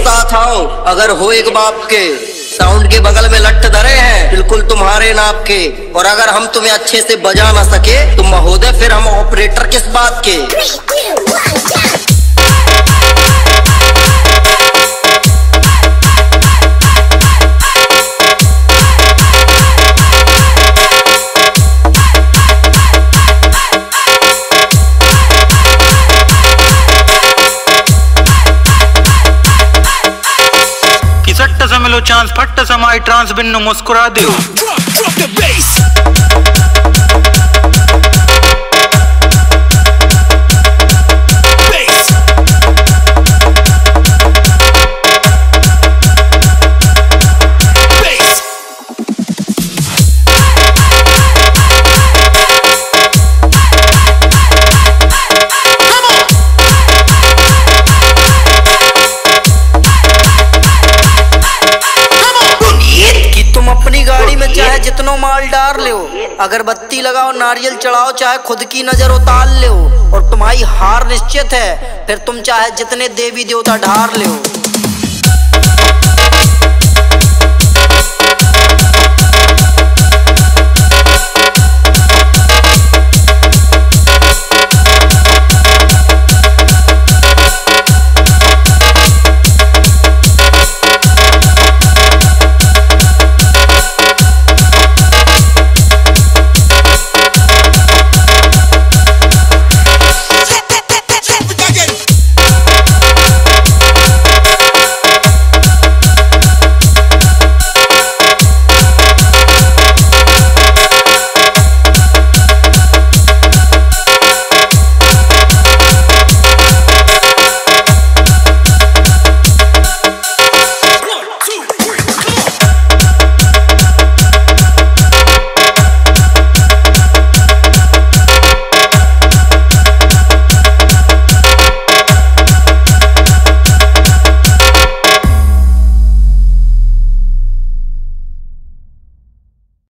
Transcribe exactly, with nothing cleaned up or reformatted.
साथ आओ, अगर हो एक बाप के। साउंड के बगल में लट्ठ धरे हैं बिल्कुल तुम्हारे नाप के, और अगर हम तुम्हें अच्छे से बजा ना सके तो महोदय फिर हम ऑपरेटर किस बात के। मिलो चांस फट समाई ट्रांस बिन्नु मुस्कुरा दो। चाहे जितनो माल डार ले, अगरबत्ती लगाओ, नारियल चढ़ाओ, चाहे खुद की नजर उतार ले, और तुम्हारी हार निश्चित है। फिर तुम चाहे जितने देवी देवता ढार ले।